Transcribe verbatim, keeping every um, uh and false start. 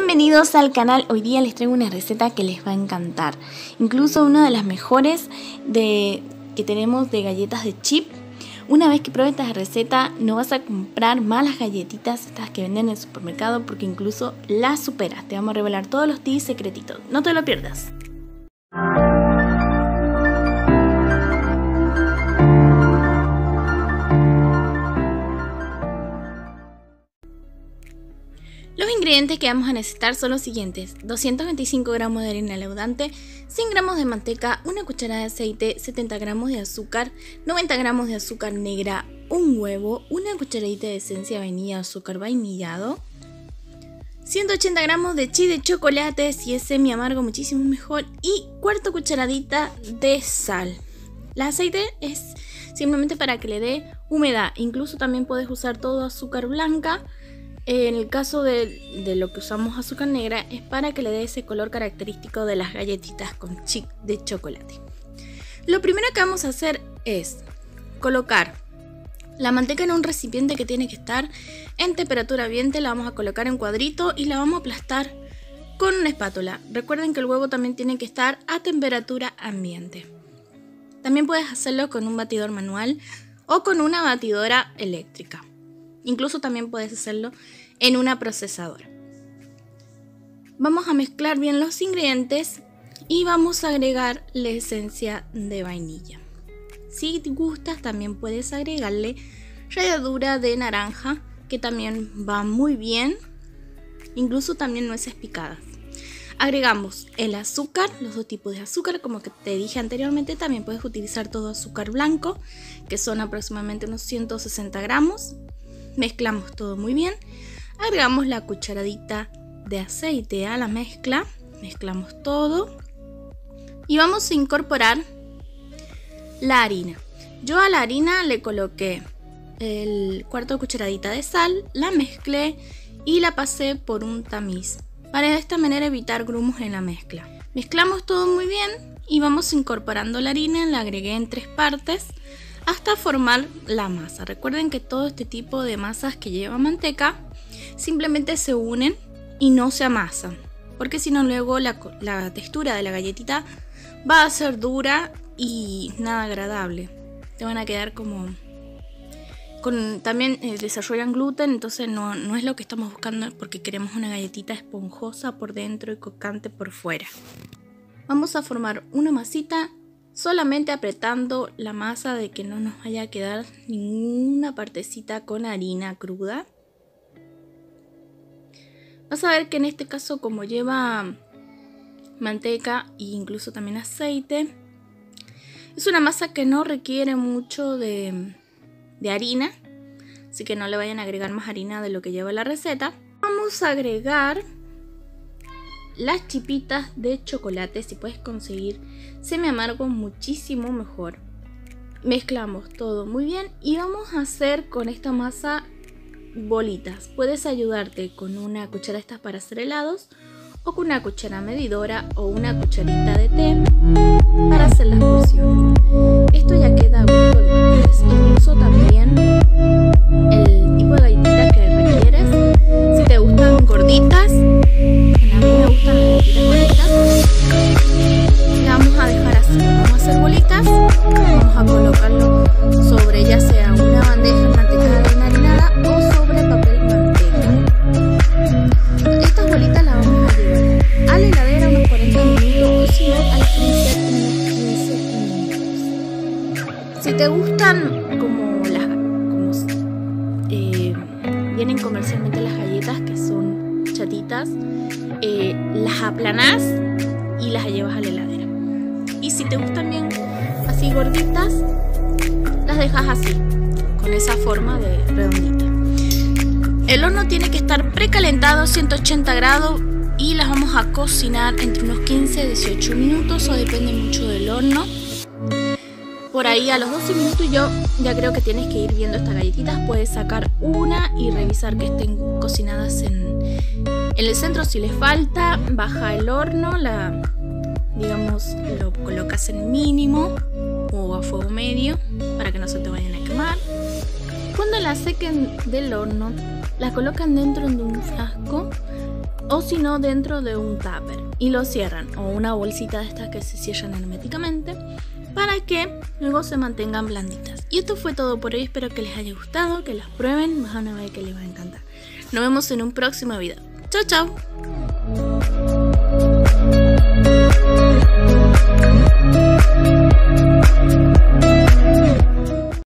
Bienvenidos al canal. Hoy día les traigo una receta que les va a encantar. Incluso una de las mejores de, que tenemos de galletas de chip. Una vez que pruebes esta receta no vas a comprar más las galletitas estas que venden en el supermercado, porque incluso las superas. Te vamos a revelar todos los tips secretitos. No te lo pierdas. Los ingredientes que vamos a necesitar son los siguientes: doscientos veinticinco gramos de harina leudante, cien gramos de manteca, una cucharada de aceite, setenta gramos de azúcar, noventa gramos de azúcar negra, un huevo, una cucharadita de esencia de vainilla o azúcar vainillado, ciento ochenta gramos de chip de chocolate, si es semi amargo muchísimo mejor, y cuarto cucharadita de sal. El aceite es simplemente para que le dé humedad. Incluso también puedes usar todo azúcar blanca. En el caso de, de lo que usamos azúcar negra es para que le dé ese color característico de las galletitas con chip de chocolate. Lo primero que vamos a hacer es colocar la manteca en un recipiente que tiene que estar en temperatura ambiente. La vamos a colocar en cuadrito y la vamos a aplastar con una espátula. Recuerden que el huevo también tiene que estar a temperatura ambiente. También puedes hacerlo con un batidor manual o con una batidora eléctrica. Incluso también puedes hacerlo en una procesadora. Vamos a mezclar bien los ingredientes y vamos a agregar la esencia de vainilla. Si te gustas, también puedes agregarle ralladura de naranja, que también va muy bien. Incluso también nueces picadas. Agregamos el azúcar, los dos tipos de azúcar, como que te dije anteriormente. También puedes utilizar todo azúcar blanco, que son aproximadamente unos ciento sesenta gramos. Mezclamos todo muy bien. Agregamos la cucharadita de aceite a la mezcla. Mezclamos todo. Y vamos a incorporar la harina. Yo a la harina le coloqué el cuarto de cucharadita de sal. La mezclé y la pasé por un tamiz, para de esta manera evitar grumos en la mezcla. Mezclamos todo muy bien y vamos incorporando la harina. La agregué en tres partes hasta formar la masa. Recuerden que todo este tipo de masas que lleva manteca simplemente se unen y no se amasan, porque si no luego la, la textura de la galletita va a ser dura y nada agradable. Te van a quedar como con, también eh, desarrollan gluten, entonces no, no es lo que estamos buscando, porque queremos una galletita esponjosa por dentro y crocante por fuera. Vamos a formar una masita solamente apretando la masa, de que no nos vaya a quedar ninguna partecita con harina cruda. Vas a ver que en este caso, como lleva manteca e incluso también aceite, es una masa que no requiere mucho de, de harina, así que no le vayan a agregar más harina de lo que lleva la receta. Vamos a agregar las chipitas de chocolate. Si puedes conseguir semi amargo, muchísimo mejor. Mezclamos todo muy bien y vamos a hacer con esta masa bolitas. Puedes ayudarte con una cuchara estas para hacer helados, o con una cuchara medidora o una cucharita de té para hacer las porciones. Esto ya queda a gusto de ustedes. Incluso también el tipo de galletita que requieres. Si te gustan gorditas, a mí me gustan las galletitas gorditas, la vamos a dejar así. Vamos a hacer bolitas, vamos a colocarlo sobre ya sea una bandeja de manteca enharinada o sobre papel manteca. Estas bolitas las vamos a llevar a la heladera unos cuarenta minutos, o si no al freezer unos quince minutos. Si te gustan como las como, eh, vienen comercialmente las galletas, que son chatitas, eh, las aplanás y las llevas a la heladera. Y si te gustan bien así gorditas, las dejas así, con esa forma de redondita. El horno tiene que estar precalentado a ciento ochenta grados y las vamos a cocinar entre unos quince a dieciocho minutos, o depende mucho del horno. Por ahí a los doce minutos yo ya creo que tienes que ir viendo estas galletitas. Puedes sacar una y revisar que estén cocinadas en, en el centro. Si les falta, baja el horno, la, digamos, lo colocas en mínimo o a fuego medio para que no se te vayan a quemar. Cuando la sequen del horno, la colocan dentro de un frasco o si no dentro de un tupper y lo cierran, o una bolsita de estas que se cierran herméticamente, para que luego se mantengan blanditas. Y esto fue todo por hoy, espero que les haya gustado, que las prueben, van a ver que les va a encantar. Nos vemos en un próximo video. Chao, chao.